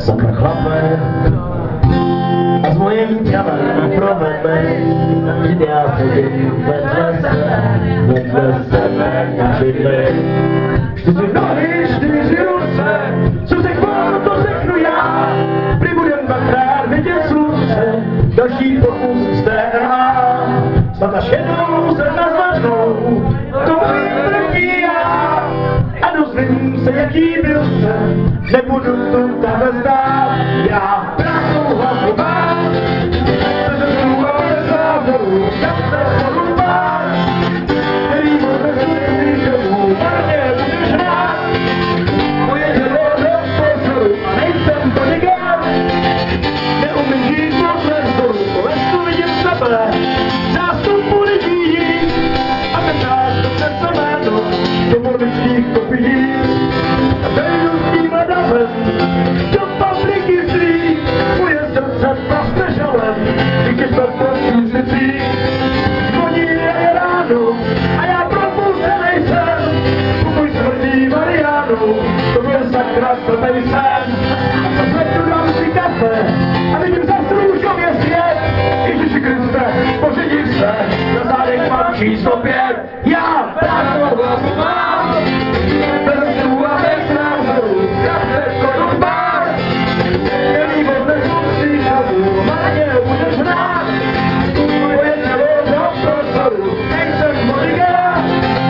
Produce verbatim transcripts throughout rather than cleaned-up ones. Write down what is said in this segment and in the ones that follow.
Jsem chlapec a s mojím tělem provednej, vždy já sedím vedle sebe, vedle sebe na bydli. Čtyři nohy, čtyři ruce, co se chválu, to řeknu já, prý budem dvakrát vidět slunce, další pokus z té en á. Snad až jednou se nazvanou, to moje první já, a dozvím se, jaký byl jsem, nebudu tu takhle zdát, já prázdnou hlavu mám, bez zhruba bez názoru, kam se porubá, který bude říct, že mu marně budeš hrát, moje tělo bez pozoru a nejsem bodyguard, neumím žít podle vzoru, lestu vidím sebe, zástupu lidí, a ten náš to přece jméno, do morbičních kopií, a vejdu s tím ledavem, do fabriky zlý, moje srdce prostě žalem, i když to prosím zlicí, zvoní je ráno, a já propustenej jsem, kupuj smrdí Mariánu, to bude sakra slepej sen, a zvednu dám si kafe, a vidím zas růžově svět, Ježiši Kriste, pořidím se, na zádech mám číslo pět, já prázdnou hlavu mám, bez zhruba bez názoru, kafe skoro bar, který vodne sluncí žavu, marně budeš hrát, moje tělo do prostoru, nejsem bodyguard,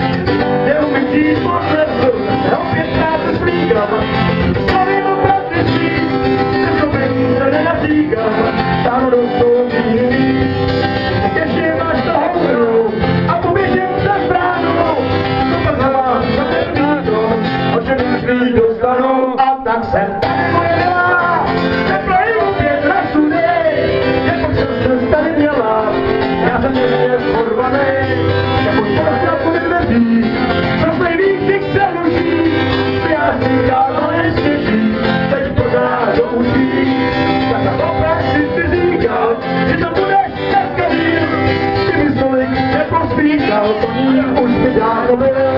neumím žít podle vzoru, opětkrát se slíkám, slavím opravdu svít, se sobým se nenatýkám, stánu do toho míří, těším až do hovoru, a poběžím za bránou, to mrzela, za ten místo, o čem myslí dostanu, a tak jsem tady moje milá, neplojím pět na studej, jako jsem se tady měla, já jsem ještě porvanej, jako spousta pod dveří, co nejvíc si přeluží, prijázný dávno nestěží, teď pořád do uší, tak na opraxi si říkal, že to budeš dneska díl, ty mi stolik nepospíchal, to ní už mi dávno byl,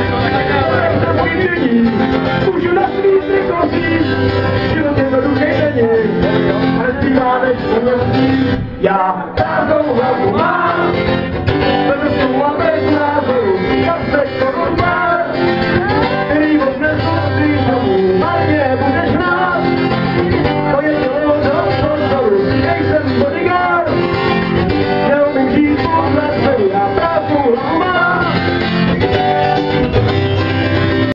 jsem můj dění, můžu na svý trikosí, život jednoduchej není, ale zpívá než pomyslí, já